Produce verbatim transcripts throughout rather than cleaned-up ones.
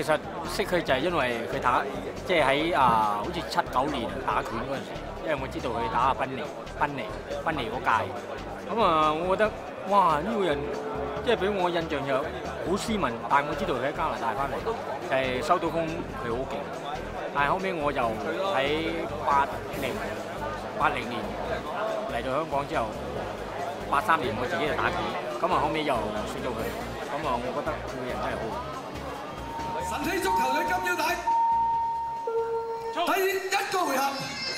其實識佢就係因為佢打，即係喺啊，好似七九年打拳嗰陣時，因為我知道佢打阿賓尼、賓尼、賓尼嗰屆。咁啊，我覺得哇呢、這個人即係俾我印象就好斯文，但係我知道佢喺加拿大翻嚟，就係、是、收到風佢好勁。但係後尾我就喺八零八零年嚟到香港之後，八三年我自己就打拳，咁啊後尾又識咗佢，咁啊我覺得佢個人真係好。 神氣足球嘅金腰帶，第一個回合。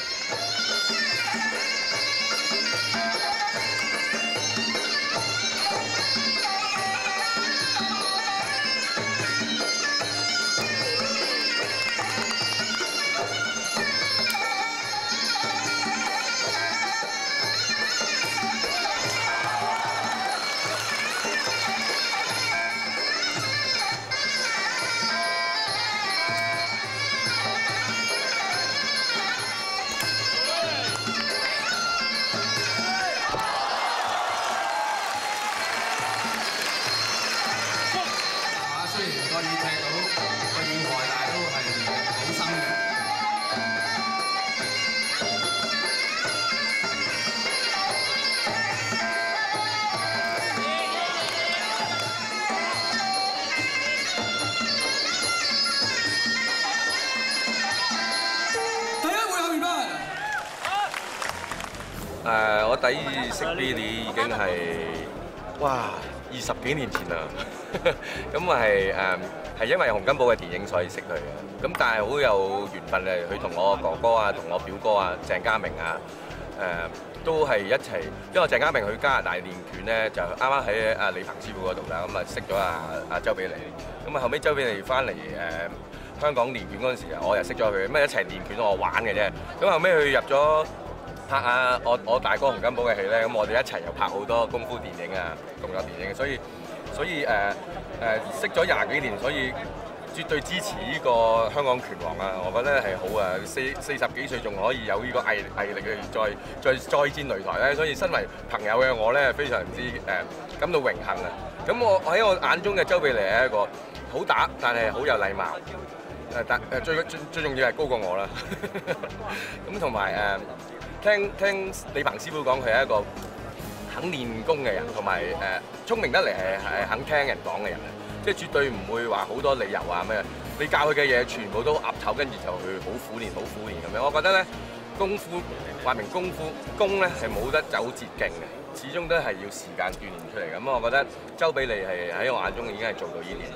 誒，我第一次識 Billy 已經係哇二十幾年前啦，咁我係誒係因為洪金寶嘅電影所以識佢嘅，咁但係好有緣分嘅，佢同我哥哥啊，同我表哥啊，鄭家明啊，誒都係一齊，因為鄭家明去加拿大練拳咧，就啱啱喺阿李鵬師傅嗰度啦，咁啊識咗阿阿周比利，咁啊後尾周比利翻嚟誒香港練拳嗰陣時啊，我又識咗佢，咁啊一齊練拳我玩嘅啫，咁後尾佢入咗拍啊！我我大哥洪金寶嘅戲咧，咁我哋一齊又拍好多功夫電影啊、動作電影，所以所以誒誒、呃呃、識咗廿幾年，所以絕對支持呢個香港拳王啊！我覺得係好啊，四四十幾歲仲可以有呢個毅毅力去再再再戰擂台咧，所以身為朋友嘅我咧，非常之誒、呃、感到榮幸啊！咁我喺我眼中嘅周比利係一個好打，但係好有禮貌誒，但誒最最最重要係高過我啦。咁同埋誒。聽聽李鵬師傅講，佢係一個肯練功嘅人，同埋誒聰明得嚟係係肯聽人講嘅人，即係絕對唔會話好多理由啊咩。你教佢嘅嘢全部都岌頭，跟住就去好苦練，好苦練咁樣。我覺得咧，功夫話明功夫功咧係冇得走捷徑嘅，始終都係要時間鍛鍊出嚟。咁我覺得周比利係喺我眼中已經係做到呢點。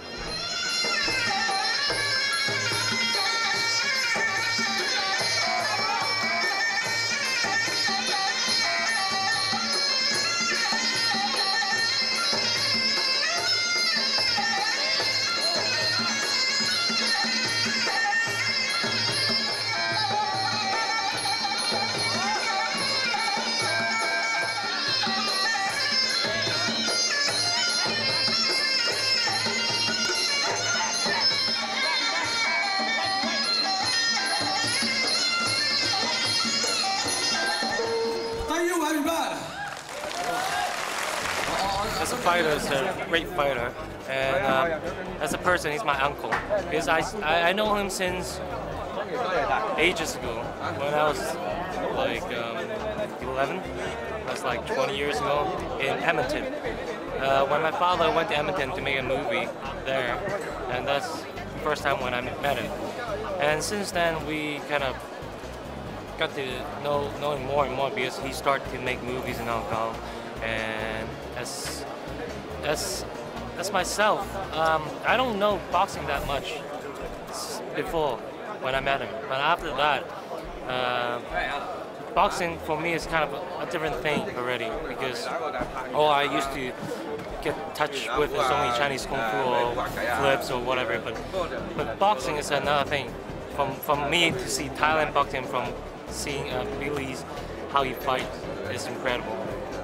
As a fighter, he's a great fighter, and uh, as a person, he's my uncle. Because I, I, I know him since ages ago, when I was like um, eleven. That's like twenty years ago in Edmonton. Uh, when my father went to Edmonton to make a movie there, and that's the first time when I met him. And since then, we kind of got to know, know him more and more because he started to make movies in Hong Kong. And as as as myself, um, I don't know boxing that much before when I met him. But after that, uh, boxing for me is kind of a, a different thing already because all I used to get touch with is only Chinese kung fu or flips or whatever. But but boxing is another thing. From from me to see Thailand boxing, from seeing uh, Billy's how he fights is incredible.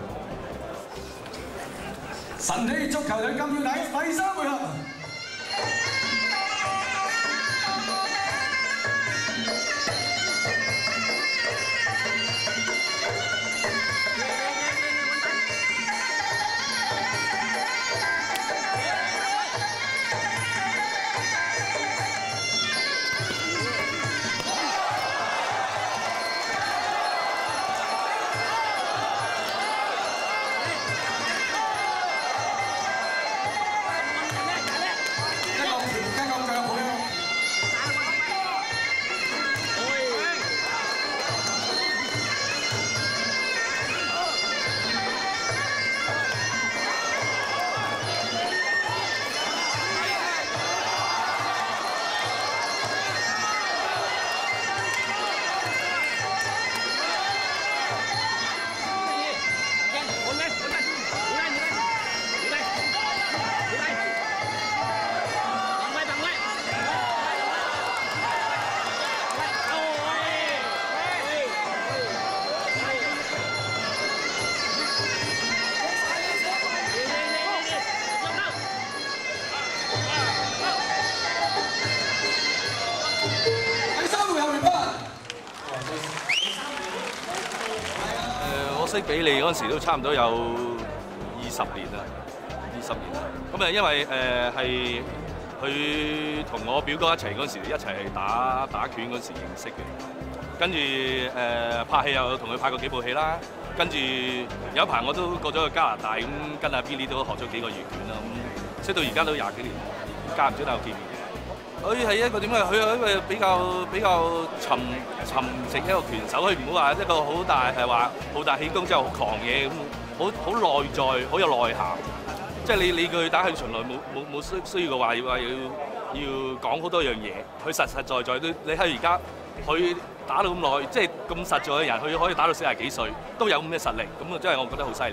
神氣足球嘅金腰帶第三回合。 識比利嗰陣時都差唔多有二十年啦，二十年啦。咁啊，因為誒係佢同我表哥一齊嗰陣時，一齊打打拳嗰時認識嘅。跟住誒、呃、拍戲又同佢拍過幾部戲啦。跟住有一排我都過咗去加拿大，咁跟阿 Billy 都學咗幾個粵拳啦。咁識到而家都廿幾年，間唔中都有見面。佢係一個點解？佢係一個比較比較沉沉靜一個拳手，佢唔好話一個好大係話好大氣功之後好狂野咁，好好內在，好有內涵。即係你你佢打佢從來冇冇冇需需要嘅話要話要要講好多樣嘢，佢實實在在都你睇而家佢打到咁耐，即係咁實在嘅人，佢可以打到四十幾歲都有咁嘅實力，咁啊真係我覺得好犀利。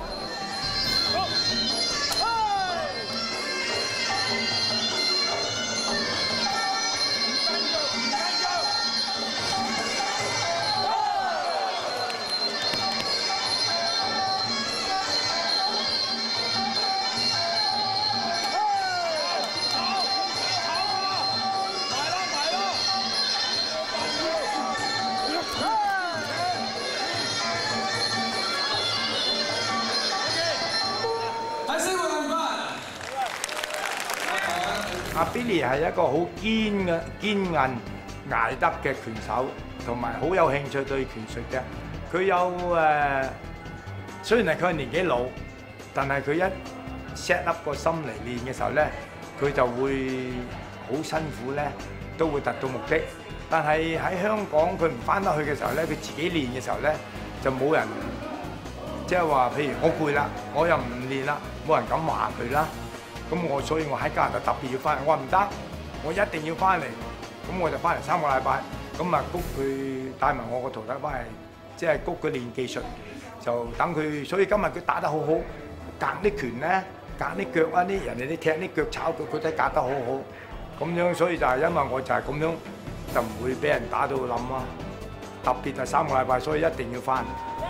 阿 Billy 係一個好堅嘅堅韌捱得嘅拳手，同埋好有興趣對拳術嘅。佢有誒，雖然係佢年紀老，但係佢一 set up 個心嚟練嘅時候咧，佢就會好辛苦咧，都會達到目的。但係喺香港佢唔翻得去嘅時候咧，佢自己練嘅時候咧，就冇人即係話，譬如我攰啦，我又唔練啦，冇人敢話佢啦。咁我所以我喺加拿大特別要翻嚟，我話唔得，我一定要翻嚟。咁我就翻嚟三個禮拜，咁啊谷佢帶埋我個徒弟翻嚟，即係谷佢練技術，就等佢。所以今日佢打得好好，隔啲拳咧，隔啲腳啊啲人哋啲踢啲腳炒腳，佢都隔得好好。咁樣所以就係因為我就係咁樣，就唔會俾人打到冧啊。特別係三個禮拜，所以一定要翻。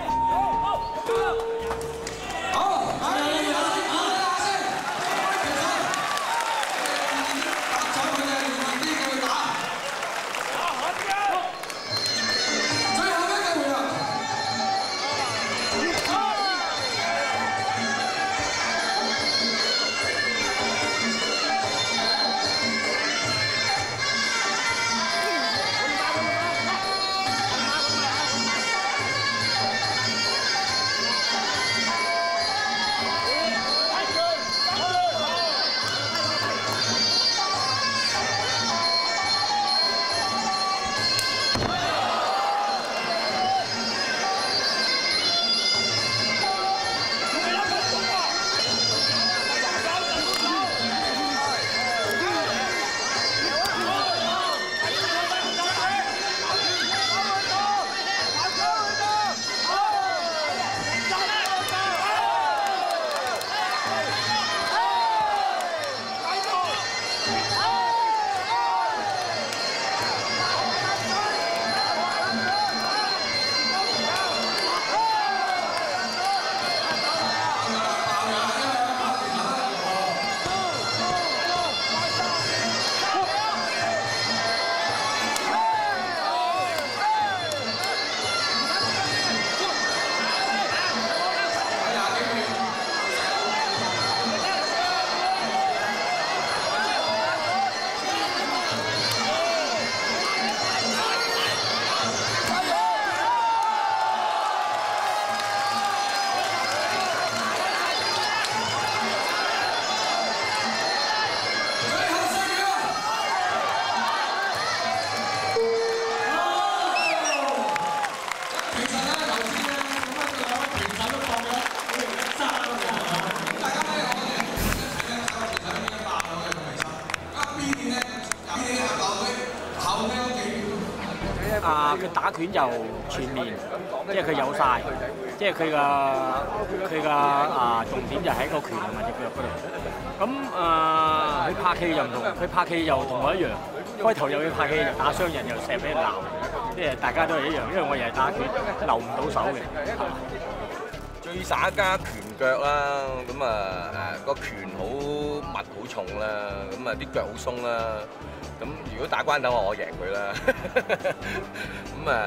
啊，佢打拳就全面，即係佢有晒，即係佢個佢個啊重點就喺個拳同埋隻腳嗰度。咁啊，佢拍戲就唔同，佢拍戲又同我一樣，開頭又要拍戲就打傷人，又成日俾人鬧，即係大家都係一樣，因為我又係打拳，留唔到手嘅。 最耍家拳腳啦，咁啊誒個拳好密好重啦，咁啊啲腳好鬆啦。咁如果打關頭，我贏佢啦。咁啊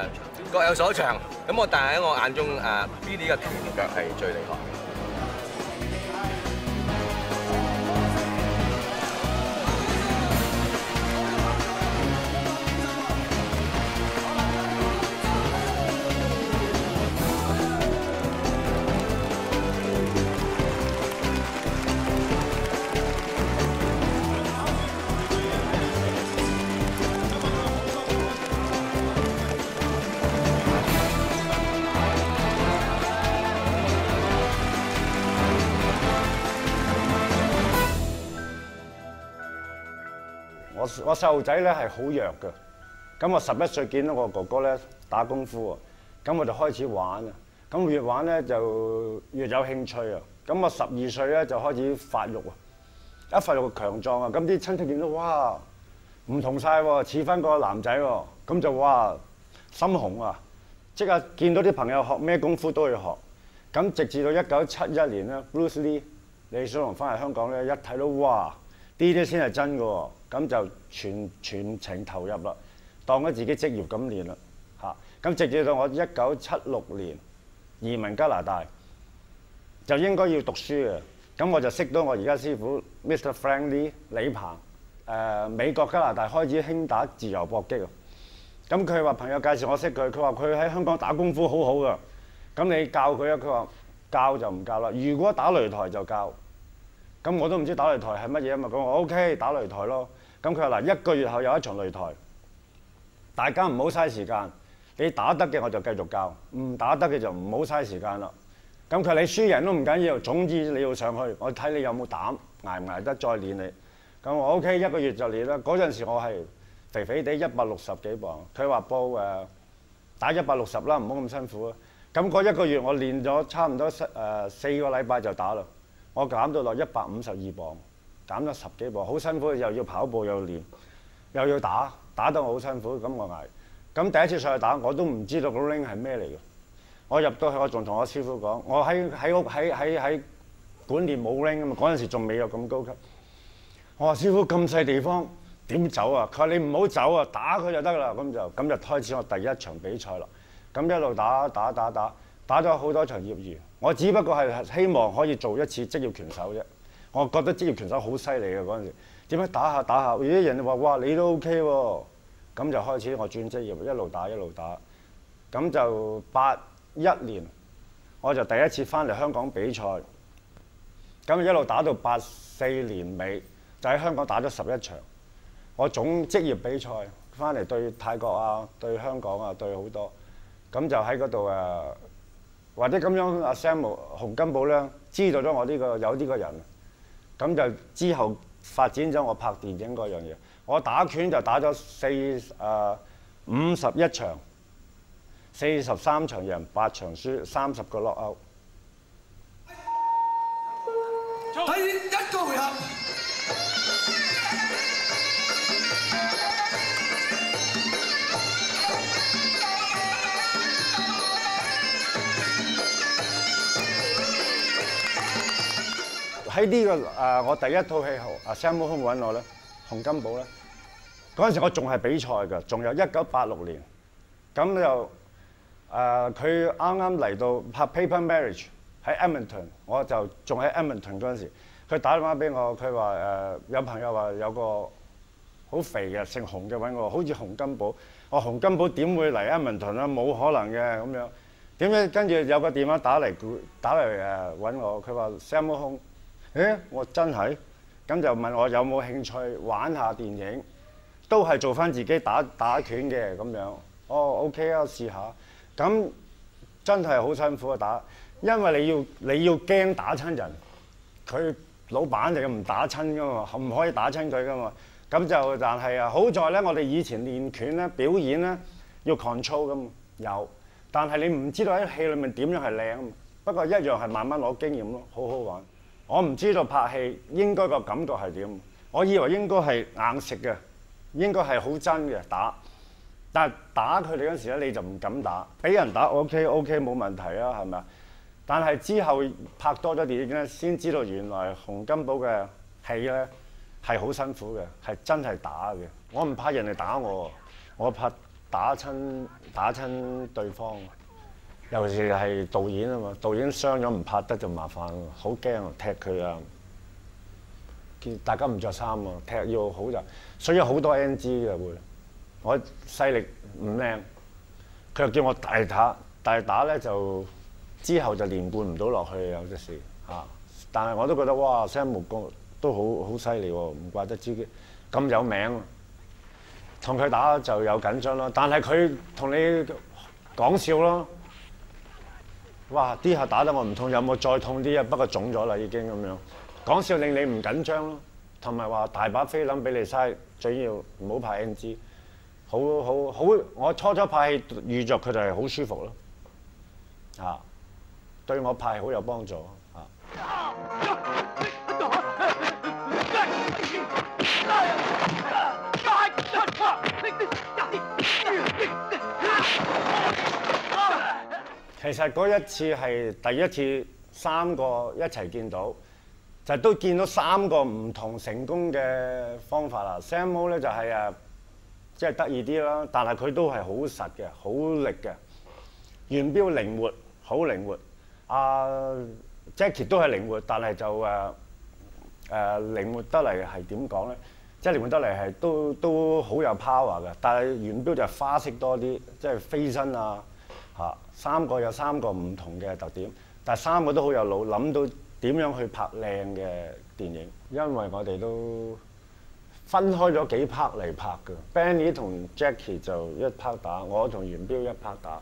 各有所長。咁我但係喺我眼中誒 Billy 嘅拳腳係最厲害。 我我細路仔咧係好弱嘅，咁我十一歲見到我哥哥咧打功夫喎，咁我就開始玩啊，咁越玩咧就越有興趣啊，咁我十二歲咧就開始發育啊，一發育強壯啊，咁啲親戚見到哇唔同晒喎，似翻個男仔喎，咁就哇心紅啊，即刻見到啲朋友學咩功夫都去學，咁直至到一九七一年咧 ，Bruce Lee 李小龍翻嚟香港咧，一睇到哇呢啲先係真嘅喎。咁就全全程投入啦，當咗自己職業咁練啦嚇。咁直至到我一九七六年移民加拿大，就應該要讀書嘅。咁我就識到我而家師傅 Mister Frank Lee 李鵬。誒、呃、美國加拿大開始興打自由搏擊啊。咁佢話朋友介紹我識佢，佢話佢喺香港打功夫好好㗎。咁你教佢啊？佢話教就唔教啦。如果打擂台就教。咁我都唔知打擂台係乜嘢啊嘛。咁我 OK 打擂台咯。咁佢話嗱，一個月後有一場擂台，大家唔好嘥時間。你打得嘅我就繼續教，唔打得嘅就唔好嘥時間啦。咁佢話你輸贏都唔緊要，總之你要上去，我睇你有冇膽，捱唔捱得再練你。咁我 OK 一個月就練啦。嗰陣時我係肥肥地一百六十幾磅，佢話報誒打一百六十啦，唔好咁辛苦啊。咁嗰一個月我練咗差唔多誒四個禮拜就打啦，我減到落一百五十二磅。減咗十幾磅，好辛苦，又要跑步又要練，又要打，打得我好辛苦，咁我捱。咁第一次上去打，我都唔知道個 ring 係咩嚟嘅。我入到去，我仲同我師傅講，我喺喺屋喺喺喺館練冇 ring 啊嘛，嗰陣時仲未有咁高級。我話師傅咁細地方點走啊？佢話你唔好走啊，打佢就得啦。咁就咁就開始我第一場比賽啦。咁一路打打打打，打咗好多場業餘。我只不過係希望可以做一次職業拳手啫。我覺得職業拳手好犀利嘅嗰陣時，點解打下打下，咦人哋話哇你都 OK 喎，咁就開始我轉職業，一路打一路打，咁就八一年我就第一次翻嚟香港比賽，咁一路打到八四年尾，就喺香港打咗十一場，我總職業比賽翻嚟對泰國啊、對香港啊、對好多，咁就喺嗰度誒，或者咁樣阿 Sam 洪金寶咧知道咗我呢個有呢個人。咁就之後發展咗我拍電影嗰樣嘢。我打拳就打咗四誒五十一場，四十三場贏，八場輸，三十個 knock out。 第一個回合。 喺呢、這個誒、呃，我第一套戲後，阿 Sam 空揾我咧，洪金寶咧，嗰陣時我仲係比賽㗎，仲有一九八六年，咁就誒佢啱啱嚟到拍 Paper Marriage 喺 Edmonton， 我就仲喺 Edmonton 嗰陣時，佢打電話俾我，佢話誒有朋友話有個好肥嘅姓洪嘅揾我，好似洪金寶，我洪金寶點會嚟 Edmonton 啊？冇可能嘅咁樣，點解跟住有個電話打嚟打嚟誒揾我，佢話 Sam 空。誒，我真係，咁就問我有冇興趣玩下電影，都係做翻自己打打拳嘅咁樣。哦 ，OK 啊，試下。咁真係好辛苦啊打，因為你要你要驚打親人，佢老闆就唔打親噶嘛，唔可以打親佢噶嘛。咁就但係啊，好在咧，我哋以前練拳咧表演咧要 control 咁有，但係你唔知道喺戲裏面點樣係靚。不過一樣係慢慢攞經驗咯，好好玩。我唔知道拍戲應該個感覺係點，我以為應該係硬食嘅，應該係好真嘅打，但係打佢哋嗰時咧你就唔敢打，俾人打 OK OK 冇問題啊，係咪啊？但係之後拍多咗電影咧，先知道原來洪金寶嘅戲咧係好辛苦嘅，係真係打嘅。我唔怕人哋打我，我怕打親打親對方，尤其是係導演啊嘛，導演傷咗唔拍得就麻煩，好驚啊踢佢啊！見大家唔着衫啊，踢要好就，所以好多 N G 嘅會。我勢力唔靚，佢又叫我大打，大打咧就之後就連貫唔到落去有啲事嚇。但係我都覺得哇 ，Sam 木工都好好犀利喎，唔怪得知咁有名。同佢打就有緊張咯，但係佢同你講笑咯。哇！啲下打得我唔痛，有冇再痛啲啊？不過腫咗啦已經咁樣。講笑令你唔緊張咯，同埋話大把菲林俾你嘥，最要唔好拍 N G。好好好，我初初拍戲遇着佢哋係好舒服咯，嚇，對我拍好有幫助嚇。其實嗰一次係第一次三個一齊見到，就都見到三個唔同成功嘅方法啦。Sam Mo 咧就係誒，即係得意啲啦，但係佢都係好實嘅，好力嘅。元彪靈活，好靈活。阿、uh, Jackie 都係靈活，但係就誒誒、uh, uh, 靈活得嚟係點講咧？即係靈活得嚟係都都好有 power 嘅，但係元彪就係花式多啲，即係飛身啊嚇。三個有三個唔同嘅特點，但係三個都好有腦，諗到點樣去拍靚嘅電影。因為我哋都分開咗幾 part 嚟拍嘅 ，Benny 同 Jackie 就一 part 打，我同元彪一 part 打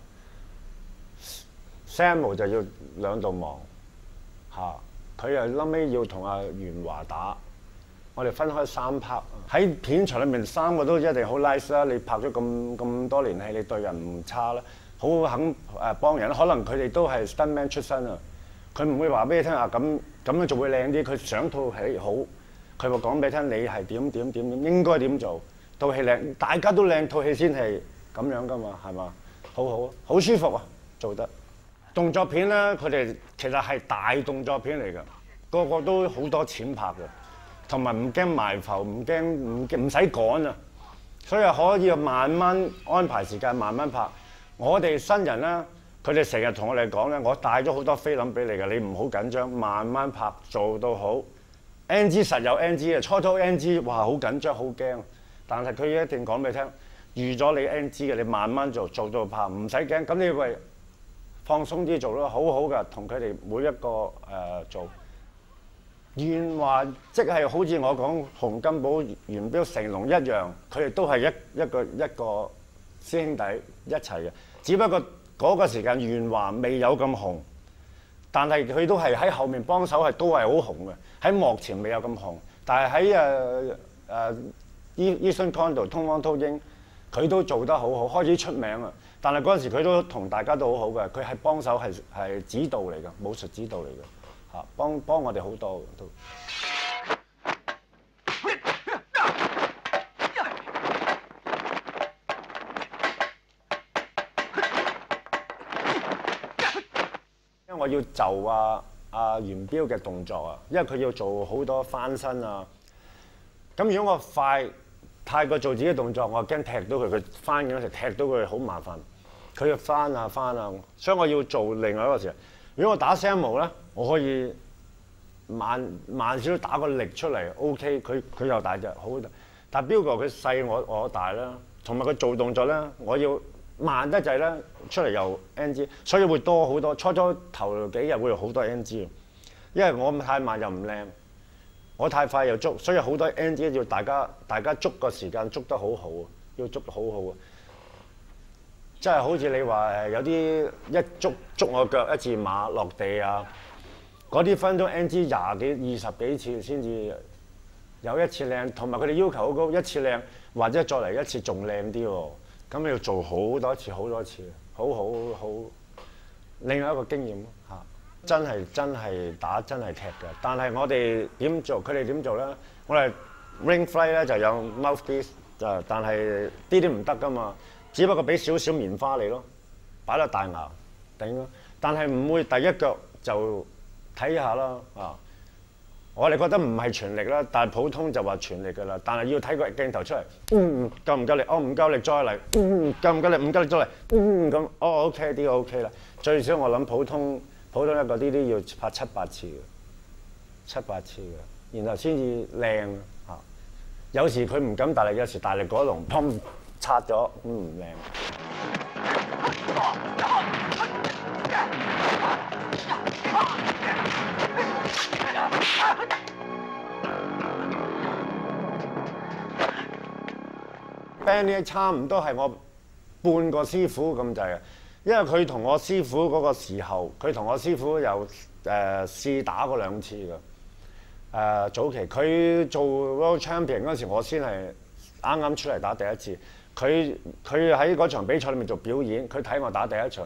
，Samuel 就要兩度忙嚇，佢又後尾要同阿元華打，我哋分開三 part。喺片場裏面三個都一定好 nice 啦，你拍咗咁咁多年戲，你對人唔差啦。好肯誒幫人，可能佢哋都係 stuntman 出身啊！佢唔會話俾你聽啊，咁咁樣做會靚啲。佢想套戲好，佢會講俾你聽，你係點點點點應該點做，套戲靚，大家都靚，套戲先係咁樣噶嘛，係嘛？好好好舒服啊，做得動作片咧，佢哋其實係大動作片嚟㗎，個個都好多錢拍㗎，同埋唔驚埋浮，唔驚唔唔使趕啊，所以可以慢慢安排時間，慢慢拍。我哋新人咧，佢哋成日同我哋講咧，我帶咗好多菲林俾你嘅，你唔好緊張，慢慢拍，做到好。N G 實有 N G 嘅，初初 N G 哇好緊張好驚，但係佢一定講俾你聽，預咗你 N G 嘅，你慢慢做，做到拍，唔使驚。咁你咪放鬆啲做咯，好好㗎，同佢哋每一個誒、呃、做。元華即係好似我講洪金寶、元彪、成龍一樣，佢哋都係一一個一個師兄弟一齊嘅。只不過嗰個時間元華未有咁紅，但係佢都係喺後面幫手，係都係好紅嘅。喺幕前未有咁紅，但係喺誒誒 Eason Condo 東方禿鷹，佢都做得好好，開始出名啊！但係嗰陣時佢都同大家都好好嘅，佢係幫手係係指導嚟嘅，武術指導嚟嘅嚇，幫幫我哋好多都。我要就啊啊元彪嘅動作啊，因為佢要做好多翻身啊。咁如果我快太過做自己嘅動作，我驚踢到佢，佢翻嗰時踢到佢好麻煩。佢要翻啊翻啊，所以我要做另外一個時候。如果我打 Samuel 咧，我可以慢慢少少打個力出嚟 ，OK。佢佢又大隻，好。但係彪哥佢細我我大啦，同埋佢做動作咧，我要。慢得滯咧，出嚟又 N G， 所以會多好多。初初頭幾日會有好多 N G， 因為我太慢又唔靚，我太快又捉，所以好多 N G 要大家大家捉個時間捉得好好啊，要捉得好好啊。即係好似你話誒有啲一捉捉我腳一字馬落地啊，嗰啲分鐘 N G 廿幾二十幾次先至有一次靚，同埋佢哋要求好高，一次靚或者再嚟一次仲靚啲喎。咁你要做好多次，好多次，好好好，另外一個經驗嚇，真係真係打真係踢嘅。但係我哋點做？佢哋點做咧？我哋 ring fly 咧就有 mouthpiece， 就但係啲啲唔得噶嘛，只不過俾少少棉花你咯，擺落大牙頂咯。但係唔會第一腳就睇下啦啊！ 我哋覺得唔係全力啦，但係普通就話全力㗎啦。但係要睇個鏡頭出嚟，嗯，夠唔夠力？哦，唔夠力再嚟，嗯，夠唔夠力？唔夠力再嚟，嗯，咁，哦 OK 呢個 OK 啦。最少我諗普通普通一個呢啲要拍七八次嘅，七八次嘅，然後先至靚嚇。有時佢唔敢大力，有時大力嗰籠砰拆咗，咁唔靚。Benny 差唔多係我半個師傅咁滯嘅，因為佢同我師傅嗰個時候，佢同我師傅有誒、呃、試打過兩次嘅。誒、呃、早期佢做 World Champion 嗰時，我先係啱啱出嚟打第一次。佢佢喺嗰場比賽裏面做表演，佢睇我打第一場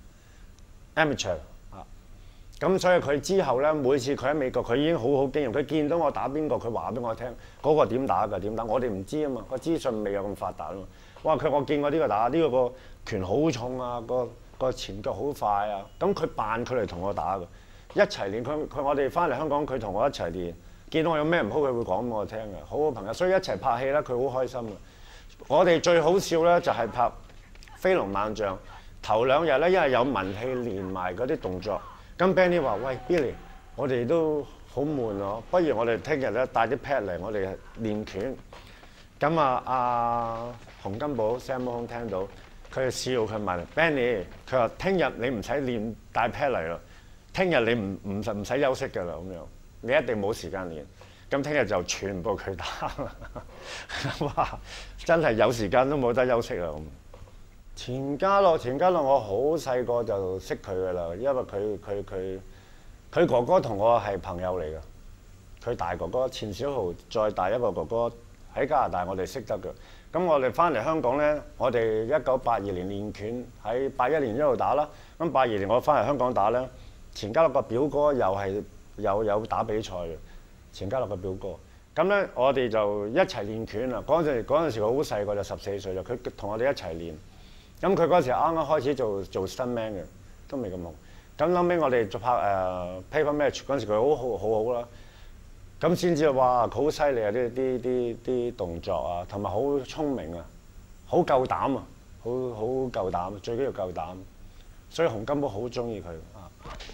Amateur 啊。咁所以佢之後咧，每次佢喺美國，佢已經好好經驗。佢見到我打邊個，佢話俾我聽，嗰、嗰個點打㗎，點打？我哋唔知啊嘛，個資訊未有咁發達啊嘛。哇！佢我見過呢個打，呢、呢個個拳好重啊，個個前腳好快啊。咁佢扮佢嚟同我打㗎，一齊練。佢佢我哋翻嚟香港，佢同我一齊練。見到我有咩唔好，佢會講俾我聽嘅，好好朋友。所以一齊拍戲咧，佢好開心嘅。我哋最好笑咧，就係拍《飛龍猛將》頭兩日咧，因為有文戲連埋嗰啲動作。咁 Benny 話：喂 Billy， 我哋都好悶喎，不如我哋聽日咧帶啲 pad 嚟，我哋練拳。咁啊，阿洪金寶 Sam 空聽到，佢就笑，佢問 Benny， 佢話：聽日你唔使練帶 pad 嚟咯，聽日你唔唔唔使休息㗎啦，咁樣你一定冇時間練。咁聽日就全部佢打啦，哇！真係有時間都冇得休息啊！咁錢嘉樂，錢嘉樂我好細個就識佢㗎啦，因為佢佢佢佢哥哥同我係朋友嚟㗎，佢大哥哥錢小豪再大一個哥哥喺加拿大，我哋識得㗎。咁我哋翻嚟香港咧，我哋一九八二年練拳，喺八一年一路打啦。咁八二年我翻嚟香港打咧，錢嘉樂個表哥又係有有打比賽嘅。錢嘉樂嘅表哥，咁咧我哋就一齊練拳啦。嗰陣時嗰陣時佢好細個，就十四歲啦。佢同我哋一齊練。咁佢嗰時啱啱開始做做 stuntman 嘅，都未咁紅。咁後尾我哋就拍誒、uh, paper match 嗰陣時，佢好好好好啦。咁先知哇，佢好犀利啊！啲啲啲啲動作啊，同埋好聰明啊，好夠膽啊，好好夠膽，最緊要夠膽。所以洪金寶好中意佢啊。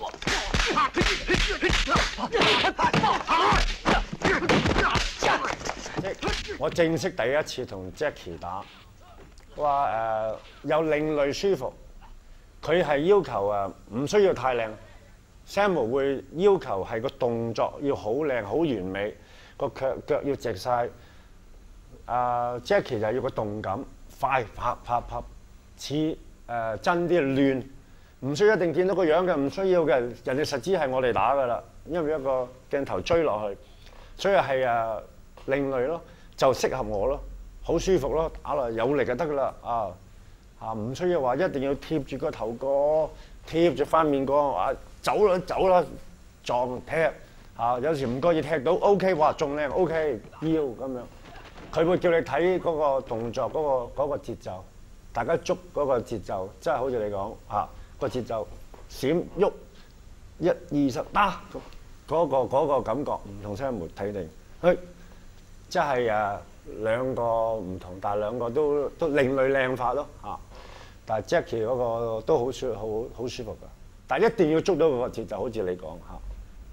我正式第一次同 Jackie 打，話誒、呃、有另類舒服。佢係要求誒唔需要太靚 ，Samuel 會要求係個動作要好靚好完美，個腳腳要直晒。啊、呃、Jackie 就要個動感，快拍拍拍，似誒、呃、真啲亂。唔需要一定見到個樣嘅，唔需要嘅，人哋實知係我哋打㗎啦，因為一個鏡頭追落去，所以係誒另類咯，就適合我咯，好舒服咯，打落有力就得㗎啦，啊啊唔需要話一定要貼住個頭哥，貼住塊面哥，啊走啦走啦撞踢，啊有時唔覺意踢到 OK， 哇仲靚 OK 腰咁樣，佢會叫你睇嗰個動作嗰、嗰個嗰、嗰個節奏，大家捉嗰個節奏，真係好似你講嚇。啊個節奏閃喐一二十打嗰個嗰個感覺唔同聲門睇定，佢即係誒兩個唔同，但係兩個都都另類靚法咯嚇。但係 Jackie 嗰個都好舒好好舒服㗎，但係一定要捉到個節奏，好似你講嚇。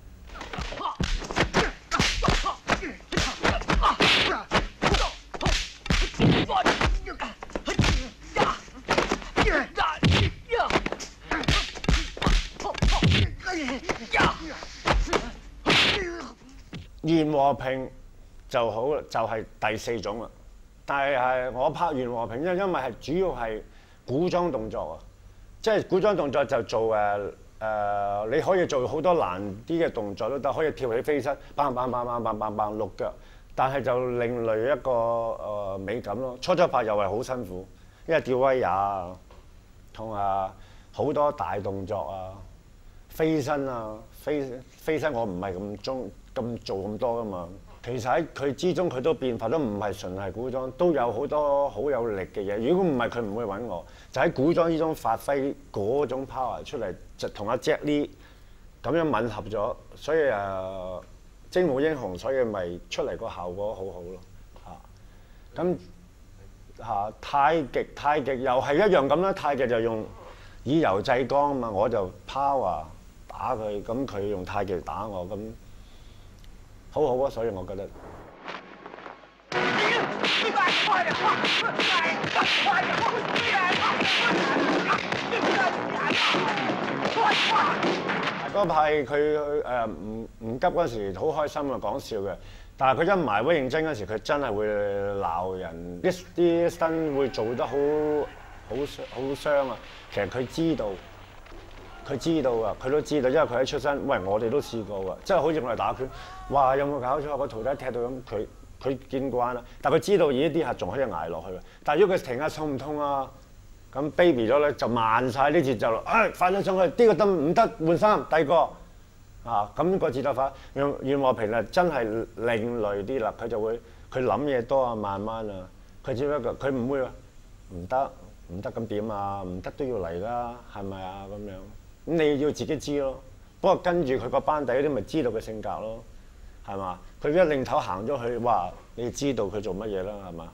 袁和平就好啦，就係、是、第四種啦。但係係我拍袁和平，因因為係主要係古裝動作啊，即係古裝動作就做誒誒、呃，你可以做好多難啲嘅動作都得，可以跳起飛身，砰砰砰砰砰砰砰六腳，但係就另類一個誒、呃、美感咯。初初拍又係好辛苦，因為吊威亞啊，同啊好多大動作啊，飛身啊，飛飛身我唔係咁中。咁做咁多噶嘛？其實喺佢之中，佢都變化都唔係純係古裝，都有好多好有力嘅嘢。如果唔係，佢唔會揾我。就喺古裝之中發揮嗰種 power 出嚟，就同阿 Jet Li 咁樣吻合咗。所以誒， 精武英雄，所以咪出嚟個效果好好咯嚇。咁嚇太極太極又係一樣咁啦，太極就用以柔制剛啊嘛，我就 power 打佢，咁佢用太極打我，咁好好啊，所以我覺得。嗰派佢誒唔唔急嗰時好開心啊，講笑嘅。但係佢一埋威認真嗰時，佢真係會鬧人，啲啲身會做得好好好傷啊。其實佢知道，佢知道啊，佢都知道，因為佢喺出身。喂，我哋都試過㗎，即係好似我哋打拳，哇！有冇搞錯？個徒弟踢到咁，佢佢見慣啦。但係佢知道，咦啲客仲可以捱落去嘅。但係如果佢停下痛唔痛啊？咁 baby 咗咧就慢晒啲節奏咯，唉、哎、快咗上去，呢、這個得唔得換衫，第二個啊咁、那個節奏快。袁袁和平啊真係另類啲啦，佢就會佢諗嘢多啊，慢慢啊，佢只不過佢唔會話唔得唔得咁點啊，唔得都要嚟啦，係咪啊咁樣？咁你要自己知咯。不過跟住佢個班底嗰啲咪知道佢性格咯，係嘛？佢一擰頭行咗去，哇！你知道佢做乜嘢啦，係嘛？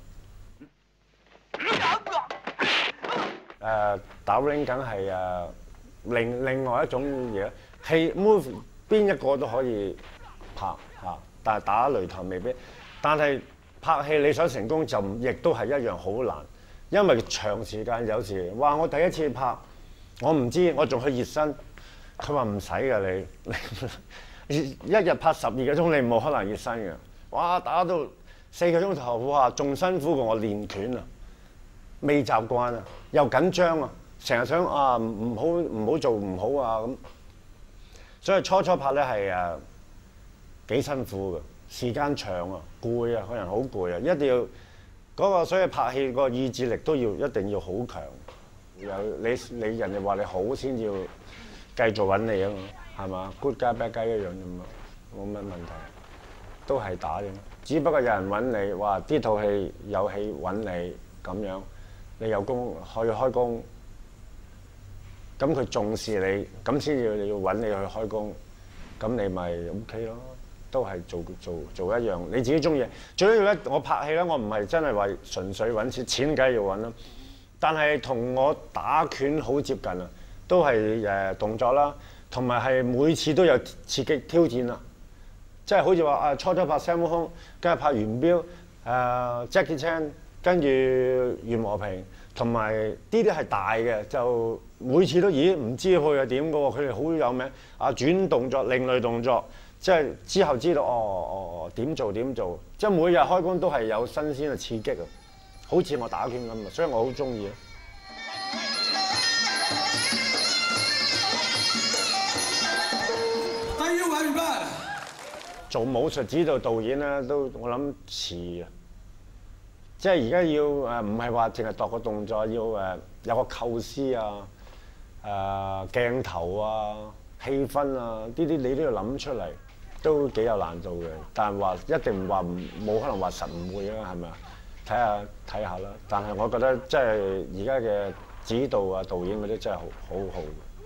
誒、uh, 打 ring 梗係誒另另外一種嘢，戲 move 邊一個都可以拍嚇，但係打擂台未必。但係拍戲你想成功就亦都係一樣好難，因為長時間有時話我第一次拍，我唔知我仲去熱身，佢話唔使㗎你，你一日拍十二個鐘你冇可能熱身嘅，哇打到四個鐘頭哇仲辛苦過我練拳啊！未習慣啊，又緊張啊，成日想啊唔好唔好做唔好啊咁，所以初初拍咧係誒幾辛苦嘅，時間長啊，攰啊，個人好攰啊，一定要嗰、嗰個所以拍戲個意志力都要一定要好強，有你你人哋話你好先要繼續揾你啊嘛，係嘛 ？good guy bad guy 一樣啫嘛，冇乜問題，都係打啫嘛，只不過有人揾你，話呢套戲有戲揾你咁樣。你有工可以開工，咁佢重視你，咁先要你要揾你去開工，咁你咪 O K 咯，都係做做做一樣你自己中意。最緊要咧，我拍戲咧，我唔係真係話純粹揾錢，錢梗係要揾啦。但係同我打拳好接近啊，都係誒動作啦，同埋係每次都有刺激挑戰啊，即係好似話啊初初拍 Sammo Hung，跟住拍元彪誒 Jackie Chan。跟住袁和平，同埋呢啲係大嘅，就每次都咦唔知佢係點嘅喎，佢哋好有名啊轉動作、另類動作，即係之後知道哦哦哦點做點做，即係每日開工都係有新鮮嘅刺激啊，好似我打拳咁啊，所以我好中意啊。 第一位唔該。 做武術指導導演咧，都我諗遲啊。即係而家要誒，唔係話淨係度個動作，要誒有個構思啊、誒、呃、鏡頭啊、氣氛啊，呢啲你都要諗出嚟，都幾有難度嘅。但係話一定唔話唔冇可能話實唔會啊，係咪啊？睇下睇下啦。但係我覺得即係而家嘅指導啊、導演嗰啲真係好好好。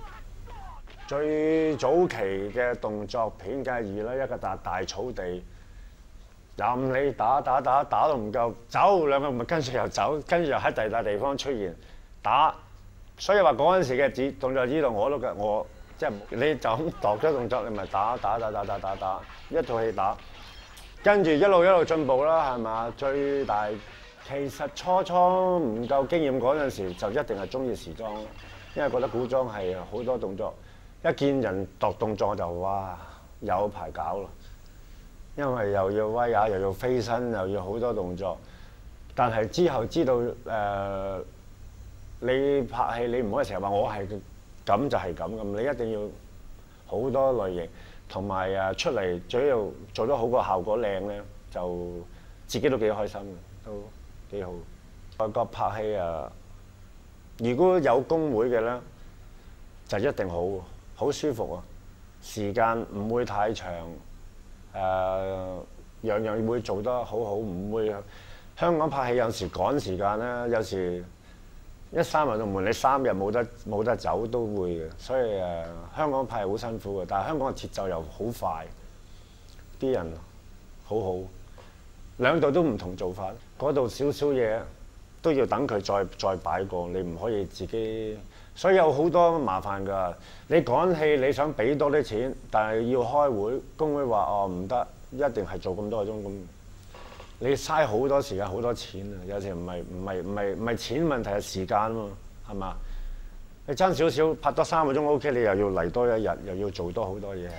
最早期嘅動作片梗係易啦，一個大大草地。任你打打打打到唔夠，走兩個咪跟住又走，跟住又喺第二笪地方出現打，所以話嗰陣時嘅指動作指導我都嘅，我即係你就咁度咗動作，你咪打打打打打打打一套戲打，跟住一路一路進步啦，係嘛？最大其實初初唔夠經驗嗰陣時，就一定係中意時裝咯，因為覺得古裝係好多動作，一見人度動作就哇有排搞咯。因為又要威亞，又要飛身，又要好多動作。但係之後知道誒、呃，你拍戲你唔可以成日話我係咁就係咁咁，你一定要好多類型，同埋誒出嚟最要做得好個效果靚咧，就自己都幾開心嘅，都幾好。外國拍戲啊，如果有工會嘅咧，就一定好，好舒服啊，時間唔會太長。誒、呃、樣樣會做得好好，唔會香港拍戲有時趕時間啦，有時一閂埋道門，你三日冇得冇得走都會嘅，所以誒、呃、香港拍係好辛苦嘅，但係香港嘅節奏又好快， 啲人好好，兩度都唔同做法。嗰度少少嘢都要等佢再再擺過，你唔可以自己。所以有好多麻煩㗎。你趕戲你想俾多啲錢，但係要開會，工會話哦唔得，一定係做咁多個鐘咁。你嘥好多時間好多錢啊！有時唔係唔係唔係唔係錢問題係時間喎，係嘛？你爭少少拍多三個鐘 O K， 你又要嚟多一日，又要做多好多嘢。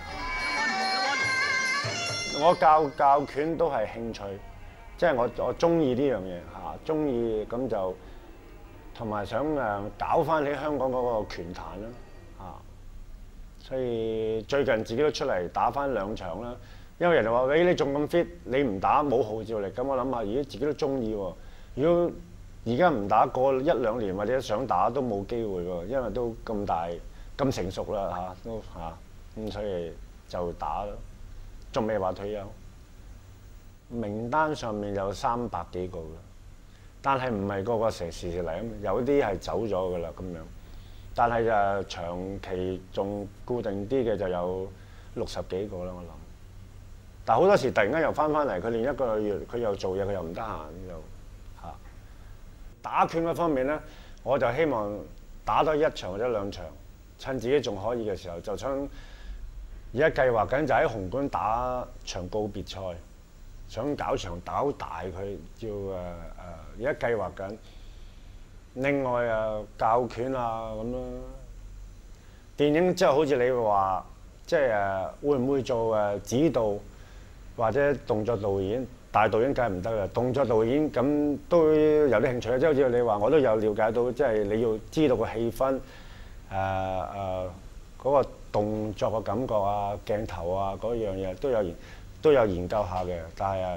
我教教拳都係興趣，即係我我中意呢樣嘢嚇，中意咁就同埋想誒搞翻起香港嗰個拳壇啦嚇，所以最近自己都出嚟打翻兩場啦。因為人哋話：喂，你仲咁 fit， 你唔打冇號召力。咁我諗下，咦，自己都中意喎。如果而家唔打，過一兩年或者想打都冇機會喎，因為都咁大咁成熟啦嚇，都嚇咁，所以就打咯。仲未話退休，名單上面有三百幾個嘅，但係唔係個個成時時嚟，有啲係走咗㗎啦咁樣。但係誒長期仲固定啲嘅就有六十幾個啦，我諗。但好多時突然間又翻翻嚟，佢連一個月佢又做嘢，佢又唔得閒就嚇。打拳嗰方面咧，我就希望打多一場或者兩場，趁自己仲可以嘅時候，就想而家計劃緊就喺紅館打場告別賽，想搞場搞大佢，要誒誒而家計劃緊。另外誒教拳啊咁咯，電影即係好似你話，即係誒會唔會做誒指導？或者動作導演，大導演梗係唔得啦。動作導演咁都有啲興趣，即係好似你話，我都有了解到，即係你要知道個氣氛，誒誒嗰個動作嘅感覺啊、鏡頭啊嗰樣嘢都有研都有研究下嘅。但係誒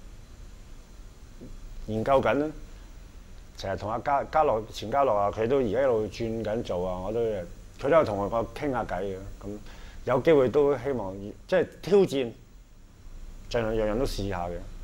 研究緊啦，成日同阿家家樂、錢嘉樂啊，佢都而家一路轉緊做啊，我都佢都有同我傾下偈嘅。咁有機會都希望即係挑戰。盡量樣樣都試下嘅。